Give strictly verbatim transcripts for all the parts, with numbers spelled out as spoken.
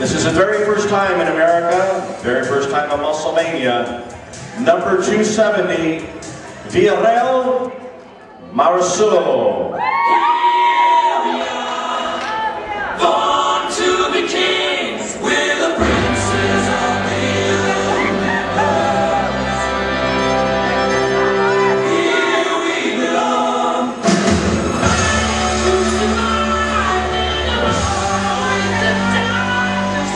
This is the very first time in America, very first time on Musclemania. Number two seventy, Villarreal Marasoiu. Born to be kings, we're the princes of the universe. Here we belong. To survive in a world with the darkest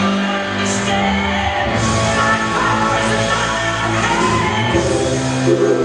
Stand, my powers in my hand.